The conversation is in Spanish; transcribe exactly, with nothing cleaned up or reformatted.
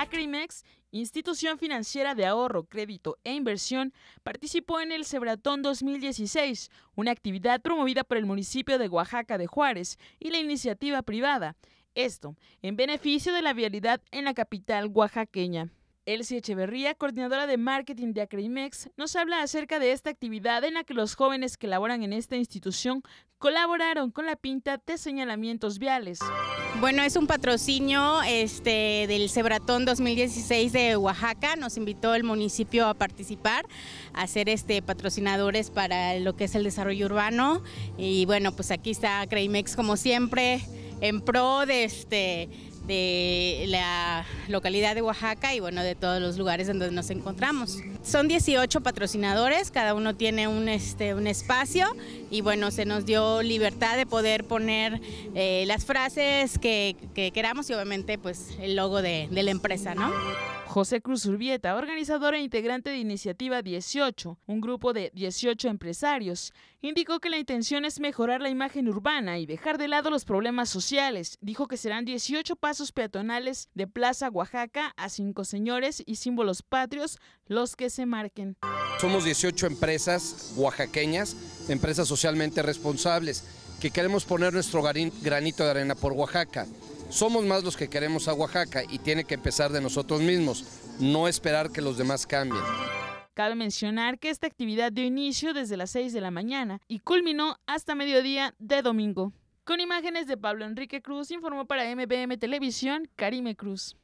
Acrimex, institución financiera de ahorro, crédito e inversión, participó en el Cebratón dos mil dieciséis, una actividad promovida por el municipio de Oaxaca de Juárez y la iniciativa privada. Esto en beneficio de la vialidad en la capital oaxaqueña. Elsie Echeverría, coordinadora de marketing de Acrimex, nos habla acerca de esta actividad en la que los jóvenes que laboran en esta institución colaboraron con la pinta de señalamientos viales. Bueno, es un patrocinio este, del Cebratón dos mil dieciséis de Oaxaca. Nos invitó el municipio a participar, a ser este, patrocinadores para lo que es el desarrollo urbano. Y bueno, pues aquí está Acrimex como siempre, en pro de este... de la localidad de Oaxaca y bueno, de todos los lugares en donde nos encontramos. Son dieciocho patrocinadores, cada uno tiene un, este, un espacio y bueno, se nos dio libertad de poder poner eh, las frases que, que queramos y obviamente pues el logo de, de la empresa, ¿no? José Cruz Urbieta, organizador e integrante de Iniciativa dieciocho, un grupo de dieciocho empresarios, indicó que la intención es mejorar la imagen urbana y dejar de lado los problemas sociales. Dijo que serán dieciocho pasos peatonales de Plaza Oaxaca a Cinco Señores y símbolos patrios los que se marquen. Somos dieciocho empresas oaxaqueñas, empresas socialmente responsables, que queremos poner nuestro granito de arena por Oaxaca. Somos más los que queremos a Oaxaca y tiene que empezar de nosotros mismos, no esperar que los demás cambien. Cabe mencionar que esta actividad dio inicio desde las seis de la mañana y culminó hasta mediodía de domingo. Con imágenes de Pablo Enrique Cruz, informó para M B M Televisión, Karime Cruz.